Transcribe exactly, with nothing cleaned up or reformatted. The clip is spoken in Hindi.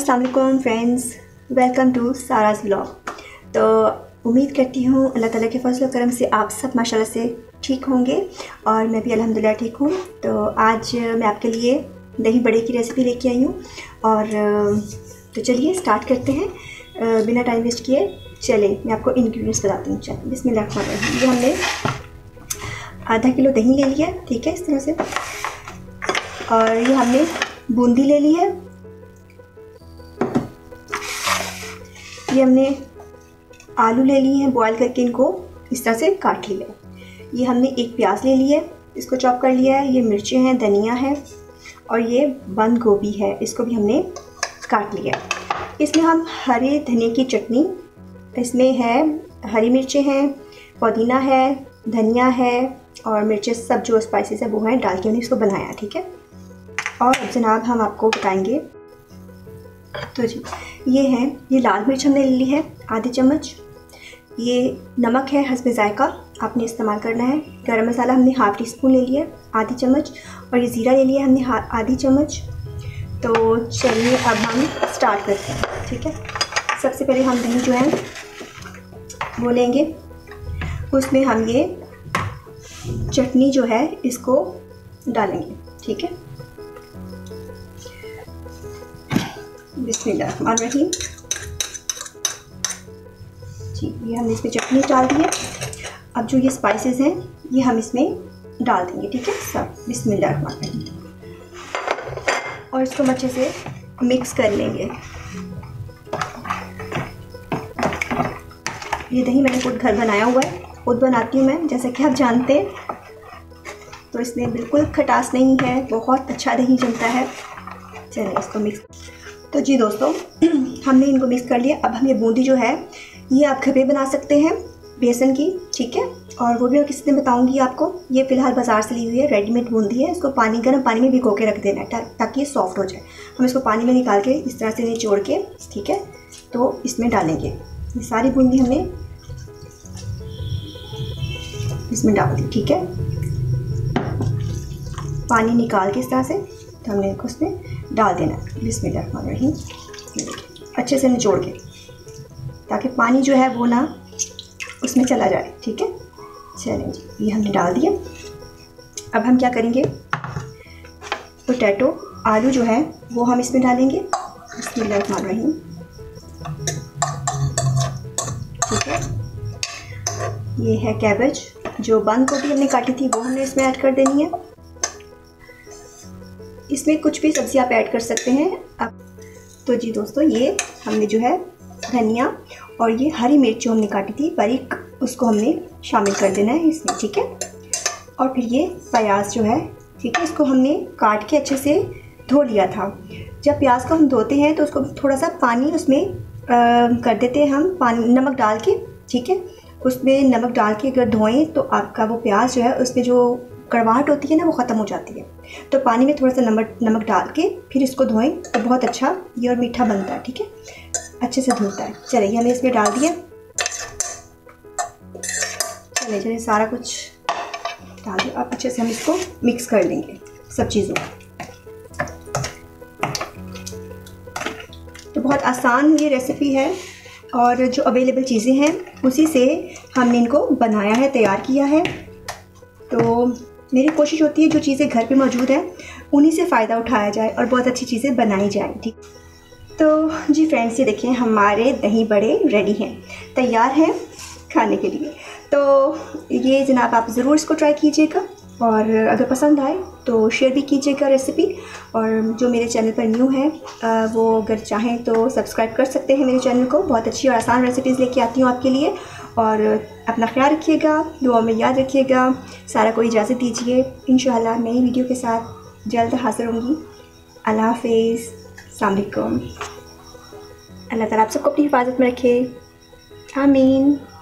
अस्सलाम वालेकुम friends, welcome to Sara's vlog. तो उम्मीद करती हूँ अल्लाह ताला के फजल करम से आप सब माशाल्लाह से ठीक होंगे और मैं भी अल्हम्दुलिल्लाह ठीक हूँ। तो आज मैं आपके लिए दही बड़े की रेसिपी लेके आई हूँ और तो चलिए स्टार्ट करते हैं बिना टाइम वेस्ट किए। चले मैं आपको इंग्रेडिएंट्स बताती हूँ। चलिए बिस्मिल्लाह रहमान रहीम। ये हमने आधा किलो दही ले लिया है, ठीक है, इस तरह से। और ये हमने बूंदी ले ली है। ये हमने आलू ले लिए हैं, बॉयल करके इनको इस तरह से काट लिया। ये हमने एक प्याज ले लिया है, इसको चॉप कर लिया है। ये मिर्चें हैं, धनिया है और ये बंद गोभी है, इसको भी हमने काट लिया। इसमें हम हरे धनिया की चटनी, इसमें है हरी मिर्चें हैं, पुदीना है, धनिया है और मिर्चें, सब जो स्पाइसेस है वो हैं, डाल के हमने इसको बनाया, ठीक है। और जनाब हम आपको बताएंगे तो जी ये है, ये लाल मिर्च हमने ले ली है आधी चम्मच। ये नमक है हस्बे जायका, आपने इस्तेमाल करना है। गरम मसाला हमने हाफ़ टी स्पून ले लिया आधी चम्मच। और ये ज़ीरा ले लिया हमने आधी चम्मच। तो चलिए अब हम स्टार्ट करते हैं, ठीक है। सबसे पहले हम दही जो है वो लेंगे, उसमें हम ये चटनी जो है इसको डालेंगे, ठीक है। बिस्मिल्लाहिर्रहमानिर्रहीम। जी ये हमने इसमें चटनी डाल दी है। अब जो ये स्पाइसेस हैं ये हम इसमें डाल देंगे, ठीक है, सब। बिस्मिल्लाहिर्रहमानिर्रहीम। और इसको हम अच्छे से मिक्स कर लेंगे। ये दही मैंने खुद घर बनाया हुआ है, खुद बनाती हूँ मैं, जैसा कि आप जानते हैं। तो इसमें बिल्कुल खटास नहीं है, बहुत अच्छा दही जमता है। चलिए इसको मिक्स। तो जी दोस्तों हमने इनको मिक्स कर लिया। अब हम ये बूंदी जो है ये आप घर पे बना सकते हैं बेसन की, ठीक है। और वो भी मैं किस दिन बताऊंगी आपको। ये फ़िलहाल बाज़ार से ली हुई है, रेडीमेड बूंदी है। इसको पानी गर्म पानी में भिगो के रख देना है ताकि ये सॉफ्ट हो जाए। हम इसको पानी में निकाल के इस तरह से निचोड़ के, ठीक है, तो इसमें डालेंगे। ये सारी बूंदी हमने इसमें डाल दी, ठीक है। पानी निकाल के इस तरह से तो हमने इसको उसमें डाल देना है। बिस्मिल्लाहिर्रहमानिर्रहीम। अच्छे से निचोड़ के, ताकि पानी जो है वो ना उसमें चला जाए, ठीक है। चलें जी ये हमने डाल दिया। अब हम क्या करेंगे, पोटैटो आलू जो है वो हम इसमें डालेंगे। बिस्मिल्लाहिर्रहमानिर्रहीम, ठीक है। ये है कैबेज, जो बंद गोभी हमने काटी थी वो हमने इसमें ऐड कर देनी है। इसमें कुछ भी सब्ज़ी आप ऐड कर सकते हैं। अब तो जी दोस्तों ये हमने जो है धनिया और ये हरी मिर्च जो हमने काटी थी बारीक, उसको हमने शामिल कर देना है इसमें, ठीक है। और फिर ये प्याज जो है, ठीक है, इसको हमने काट के अच्छे से धो लिया था। जब प्याज को हम धोते हैं तो उसको थोड़ा सा पानी उसमें आ, कर देते हैं हम, पानी नमक डाल के, ठीक है। उसमें नमक डाल के अगर धोएं तो आपका वो प्याज जो है उसमें जो कड़वाहट होती है ना वो ख़त्म हो जाती है। तो पानी में थोड़ा सा नमक नमक डाल के फिर इसको धोएं तो बहुत अच्छा ये और मीठा बनता है, ठीक है, अच्छे से धुलता है। चलिए ये हमने इसमें डाल दिया। चलिए चलिए सारा कुछ डाल दिया। अब अच्छे से हम इसको मिक्स कर लेंगे सब चीज़ों को। तो बहुत आसान ये रेसिपी है और जो अवेलेबल चीज़ें हैं उसी से हमने इनको बनाया है, तैयार किया है। तो मेरी कोशिश होती है जो चीज़ें घर पे मौजूद हैं उन्हीं से फ़ायदा उठाया जाए और बहुत अच्छी चीज़ें बनाई जाए, ठीक। तो जी फ्रेंड्स ये देखिए हमारे दही बड़े रेडी हैं, तैयार हैं खाने के लिए। तो ये जनाब आप ज़रूर इसको ट्राई कीजिएगा और अगर पसंद आए तो शेयर भी कीजिएगा रेसिपी। और जो मेरे चैनल पर न्यू है वो अगर चाहें तो सब्सक्राइब कर सकते हैं मेरे चैनल को। बहुत अच्छी और आसान रेसिपीज़ लेके आती हूँ आपके लिए। और अपना ख्याल रखिएगा, दुआ में याद रखिएगा। सारा को इजाज़त दीजिए, इंशाअल्लाह नई वीडियो के साथ जल्द हाज़िर होंगी। अल्लाह हाफ़िज़, अस्सलाम वालेकुम। अल्लाह ताला आप सबको अपनी हिफाजत में रखे, आमीन।